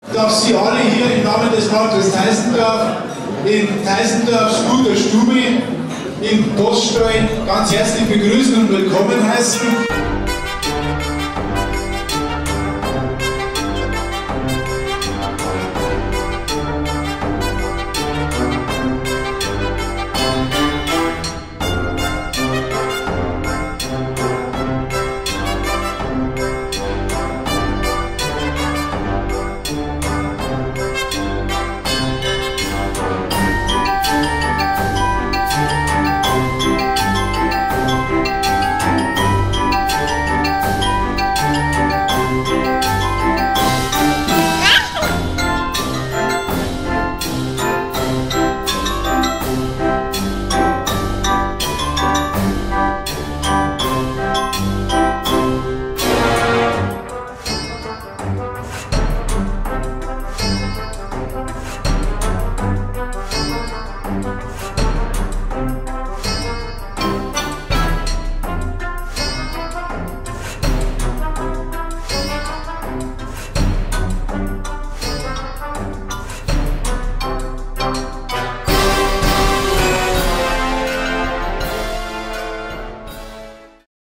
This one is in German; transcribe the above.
Ich darf Sie alle hier im Namen des Marktes Teisendorf in Teisendorfs guter Stube im Poststall ganz herzlich begrüßen und willkommen heißen.